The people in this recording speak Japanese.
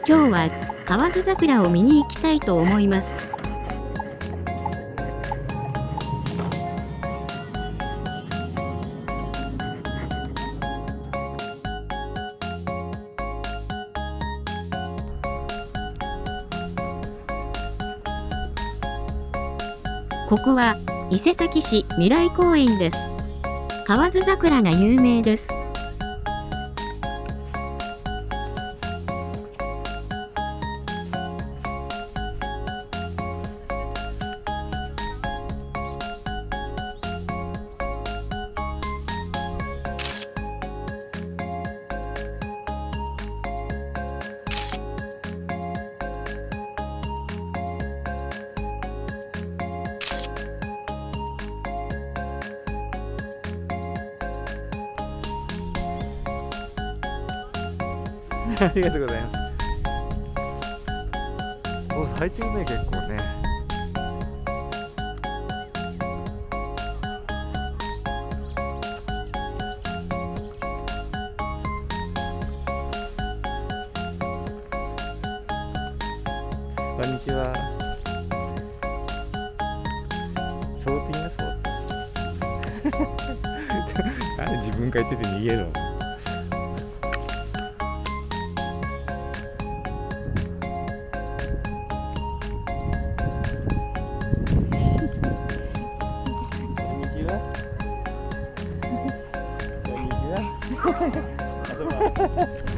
今日は河津桜を見に行きたいと思います。ここは伊勢崎市未来公園です。河津桜が有名です。 ありがとうございます。お、咲いてるね、結構ね。こんにちは。そうって言います。何自分から言ってて逃げるの。こんにちは。